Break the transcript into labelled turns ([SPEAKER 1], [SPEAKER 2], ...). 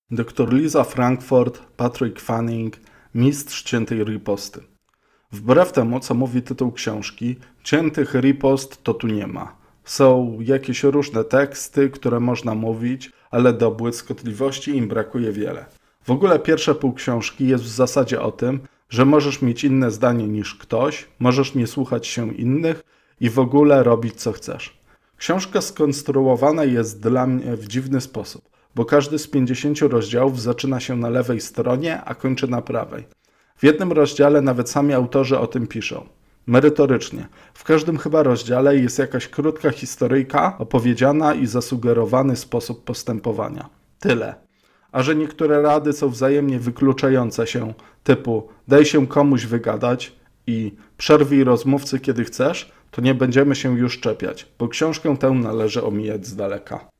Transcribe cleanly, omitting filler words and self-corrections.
[SPEAKER 1] Dr Liza Frankfurt, Patrick Fanning, Mistrz ciętej riposty. Wbrew temu, co mówi tytuł książki, ciętych ripost to tu nie ma. Są jakieś różne teksty, które można mówić, ale do błyskotliwości im brakuje wiele. W ogóle pierwsze pół książki jest w zasadzie o tym, że możesz mieć inne zdanie niż ktoś, możesz nie słuchać się innych i w ogóle robić co chcesz. Książka skonstruowana jest dla mnie w dziwny sposób, bo każdy z 50 rozdziałów zaczyna się na lewej stronie, a kończy na prawej. W jednym rozdziale nawet sami autorzy o tym piszą. Merytorycznie. W każdym chyba rozdziale jest jakaś krótka historyjka opowiedziana i zasugerowany sposób postępowania. Tyle. A że niektóre rady są wzajemnie wykluczające się, typu daj się komuś wygadać i przerwij rozmówcy kiedy chcesz, to nie będziemy się już czepiać, bo książkę tę należy omijać z daleka.